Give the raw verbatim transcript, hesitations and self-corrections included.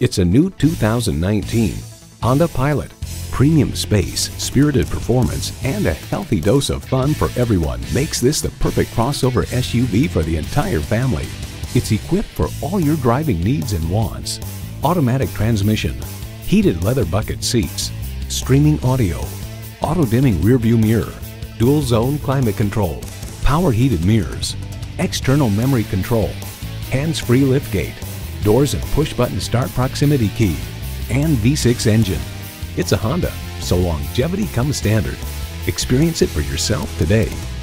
It's a new two thousand nineteen Honda Pilot. Premium space, spirited performance, and a healthy dose of fun for everyone makes this the perfect crossover S U V for the entire family. It's equipped for all your driving needs and wants. Automatic transmission, heated leather bucket seats, streaming audio, auto-dimming rearview mirror, dual zone climate control, power heated mirrors, external memory control, hands-free liftgate, doors and push-button start proximity key, and V six engine. It's a Honda, so longevity comes standard. Experience it for yourself today.